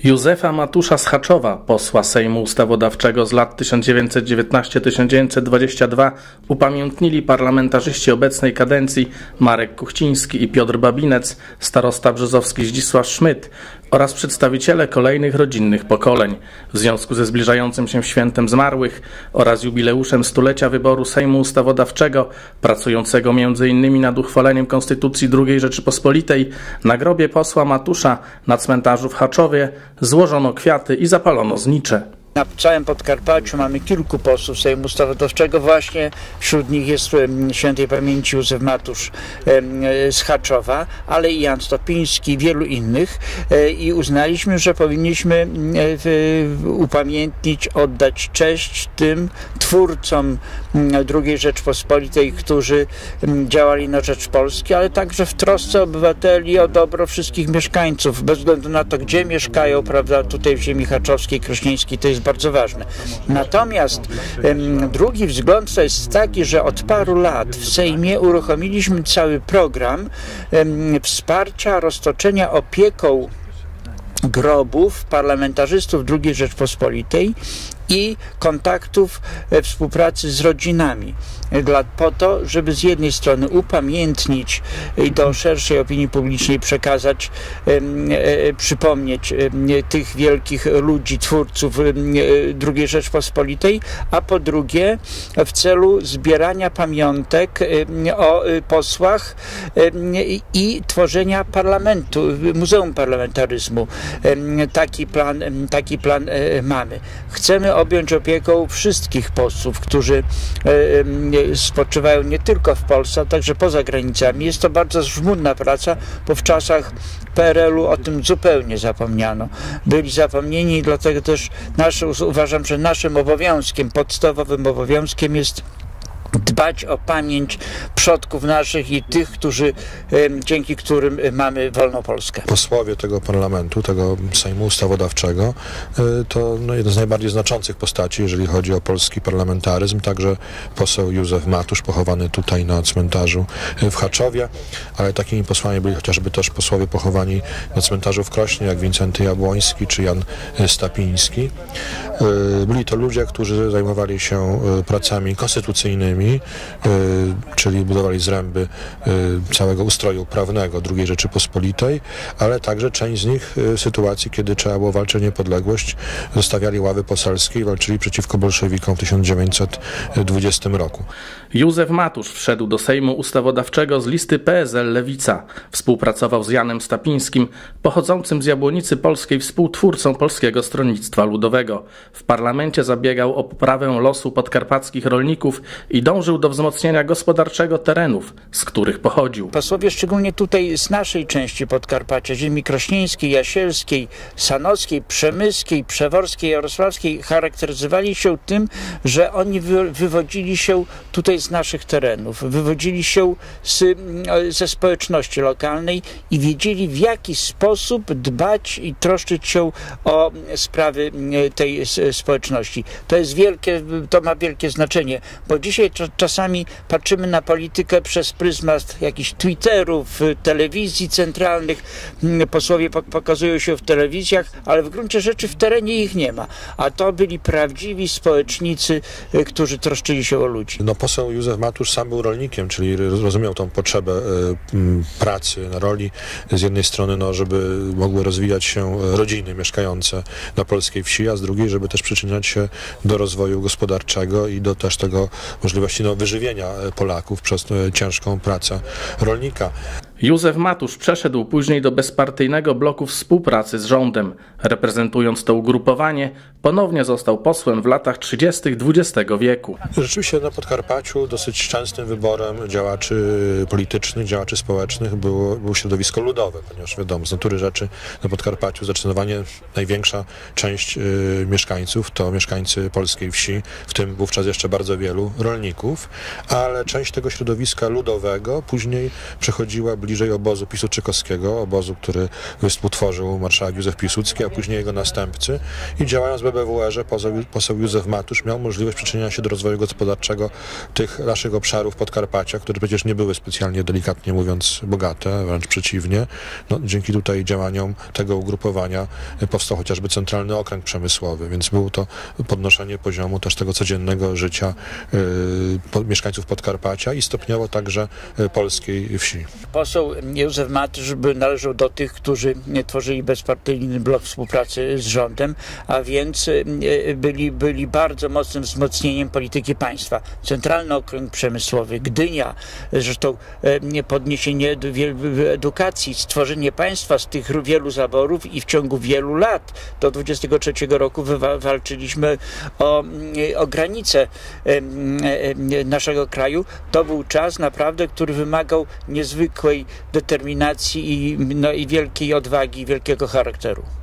Józefa Matusza z Chaczowa, posła Sejmu Ustawodawczego z lat 1919-1922, upamiętnili parlamentarzyści obecnej kadencji Marek Kuchciński i Piotr Babinec, starosta brzozowski Zdzisław Szmyt oraz przedstawiciele kolejnych rodzinnych pokoleń. W związku ze zbliżającym się świętem zmarłych oraz jubileuszem stulecia wyboru Sejmu Ustawodawczego, pracującego m.in. nad uchwaleniem Konstytucji II Rzeczypospolitej, na grobie posła Matusza na cmentarzu w Chaczowie złożono kwiaty i zapalono znicze. Na całym Podkarpaciu mamy kilku posłów Sejmu Ustawodawczego, właśnie wśród nich jest świętej pamięci Józef Matusz z Chaczowa, ale i Jan Stopiński i wielu innych, i uznaliśmy, że powinniśmy upamiętnić, oddać cześć tym twórcom II Rzeczpospolitej, którzy działali na rzecz Polski, ale także w trosce obywateli o dobro wszystkich mieszkańców, bez względu na to, gdzie mieszkają, prawda, tutaj w ziemi chaczowskiej, krośnieńskiej, to jest bardzo ważne. Natomiast drugi wzgląd to jest taki, że od paru lat w Sejmie uruchomiliśmy cały program wsparcia roztoczenia opieką grobów parlamentarzystów II Rzeczpospolitej i kontaktów współpracy z rodzinami. Po to, żeby z jednej strony upamiętnić i do szerszej opinii publicznej przekazać, przypomnieć tych wielkich ludzi, twórców II Rzeczpospolitej, a po drugie w celu zbierania pamiątek o posłach i tworzenia parlamentu, Muzeum Parlamentaryzmu. Taki plan mamy. Chcemy objąć opieką wszystkich posłów, którzy spoczywają nie tylko w Polsce, a także poza granicami. Jest to bardzo żmudna praca, bo w czasach PRL-u o tym zupełnie zapomniano. Byli zapomnieni i dlatego też uważam, że naszym obowiązkiem, podstawowym obowiązkiem jest dbać o pamięć przodków naszych i tych, dzięki którym mamy wolną Polskę. Posłowie tego parlamentu, tego Sejmu Ustawodawczego, to jeden z najbardziej znaczących postaci, jeżeli chodzi o polski parlamentaryzm. Także poseł Józef Matusz, pochowany tutaj na cmentarzu w Chaczowie, ale takimi posłami byli chociażby też posłowie pochowani na cmentarzu w Krośnie, jak Wincenty Jabłoński czy Jan Stapiński. Byli to ludzie, którzy zajmowali się pracami konstytucyjnymi, czyli budowali zręby całego ustroju prawnego II Rzeczypospolitej, ale także część z nich w sytuacji, kiedy trzeba było walczyć o niepodległość, zostawiali ławy poselskie i walczyli przeciwko bolszewikom w 1920 roku. Józef Matusz wszedł do Sejmu Ustawodawczego z listy PSL Lewica. Współpracował z Janem Stapińskim, pochodzącym z Jabłonicy Polskiej, współtwórcą Polskiego Stronnictwa Ludowego. W parlamencie zabiegał o poprawę losu podkarpackich rolników i dążył do wzmocnienia gospodarczego terenów, z których pochodził. Posłowie, szczególnie tutaj z naszej części Podkarpacia, ziemi krośnieńskiej, jasielskiej, sanockiej, przemyskiej, przeworskiej, jarosławskiej, charakteryzowali się tym, że oni wywodzili się tutaj z naszych terenów, wywodzili się ze społeczności lokalnej i wiedzieli, w jaki sposób dbać i troszczyć się o sprawy tej społeczności. To ma wielkie znaczenie, bo dzisiaj czasami patrzymy na politykę przez pryzmat jakichś Twitterów, telewizji centralnych. Posłowie pokazują się w telewizjach, ale w gruncie rzeczy w terenie ich nie ma. A to byli prawdziwi społecznicy, którzy troszczyli się o ludzi. Poseł Józef Matusz sam był rolnikiem, czyli rozumiał tą potrzebę pracy na roli. Z jednej strony, żeby mogły rozwijać się rodziny mieszkające na polskiej wsi, a z drugiej, żeby też przyczyniać się do rozwoju gospodarczego i do też tego możliwości wyżywienia Polaków przez ciężką pracę rolnika. Józef Matusz przeszedł później do bezpartyjnego bloku współpracy z rządem. Reprezentując to ugrupowanie, ponownie został posłem w latach 30. XX wieku. Rzeczywiście na Podkarpaciu dosyć częstym wyborem działaczy politycznych, działaczy społecznych było środowisko ludowe, ponieważ wiadomo, z natury rzeczy na Podkarpaciu zdecydowanie największa część mieszkańców to mieszkańcy polskiej wsi, w tym wówczas jeszcze bardzo wielu rolników, ale część tego środowiska ludowego później przechodziła bliżej bliżej obozu piłsudczykowskiego, obozu, który współtworzył marszałek Józef Piłsudski, a później jego następcy. I działając w BBWR-ze poseł Józef Matusz miał możliwość przyczynienia się do rozwoju gospodarczego tych naszych obszarów Podkarpacia, które przecież nie były specjalnie, delikatnie mówiąc, bogate, wręcz przeciwnie. No, dzięki tutaj działaniom tego ugrupowania powstał chociażby Centralny Okręg Przemysłowy, więc było to podnoszenie poziomu też tego codziennego życia mieszkańców Podkarpacia i stopniowo także polskiej wsi. Poseł Józef Matusz należał do tych, którzy tworzyli bezpartyjny blok współpracy z rządem, a więc byli bardzo mocnym wzmocnieniem polityki państwa. Centralny Okręg Przemysłowy, Gdynia, zresztą podniesienie edukacji, stworzenie państwa z tych wielu zaborów i w ciągu wielu lat do 23 roku walczyliśmy o granice naszego kraju. To był czas naprawdę, który wymagał niezwykłej determinacji i wielkiej odwagi, wielkiego charakteru.